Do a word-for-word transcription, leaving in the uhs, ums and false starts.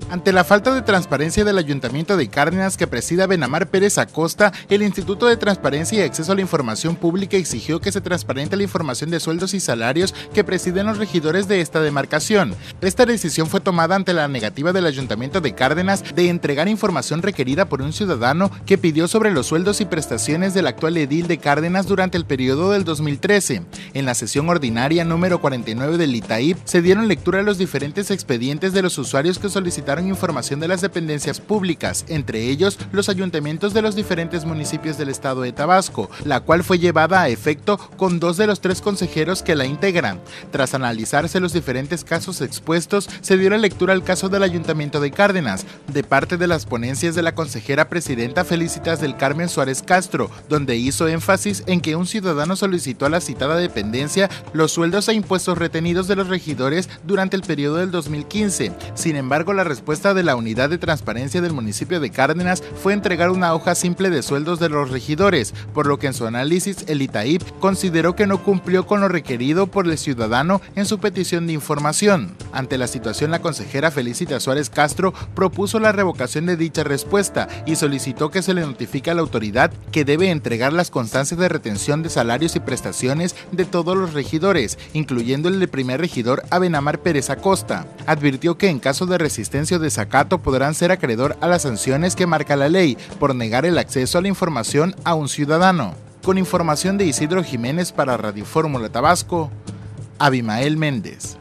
Ante la falta de transparencia del Ayuntamiento de Cárdenas que presida Benamar Pérez Acosta, el Instituto de Transparencia y Acceso a la Información Pública exigió que se transparente la información de sueldos y salarios que presiden los regidores de esta demarcación. Esta decisión fue tomada ante la negativa del Ayuntamiento de Cárdenas de entregar información requerida por un ciudadano que pidió sobre los sueldos y prestaciones del actual edil de Cárdenas durante el periodo del dos mil trece. En la sesión ordinaria número cuarenta y nueve del I T A I P se dieron lectura a los diferentes expedientes de los usuarios que solicitaron información de las dependencias públicas, entre ellos los ayuntamientos de los diferentes municipios del estado de Tabasco, la cual fue llevada a efecto con dos de los tres consejeros que la integran. Tras analizarse los diferentes casos expuestos, se dio la lectura al caso del Ayuntamiento de Cárdenas, de parte de las ponencias de la consejera presidenta Felicitas del Carmen Suárez Castro, donde hizo énfasis en que un ciudadano solicitó a la citada dependencia los sueldos e impuestos retenidos de los regidores durante el periodo del dos mil quince. Sin embargo, la respuesta de la Unidad de Transparencia del municipio de Cárdenas fue entregar una hoja simple de sueldos de los regidores, por lo que en su análisis el I T A I P consideró que no cumplió con lo requerido por el ciudadano en su petición de información. Ante la situación, la consejera Felicitas Suárez Castro propuso la revocación de dicha respuesta y solicitó que se le notifique a la autoridad que debe entregar las constancias de retención de salarios y prestaciones de todos los regidores, incluyendo el del primer regidor Benamar Pérez Acosta. Advirtió que en caso de resistencia o desacato podrán ser acreedor a las sanciones que marca la ley por negar el acceso a la información a un ciudadano. Con información de Isidro Jiménez para Radio Fórmula Tabasco, Abimael Méndez.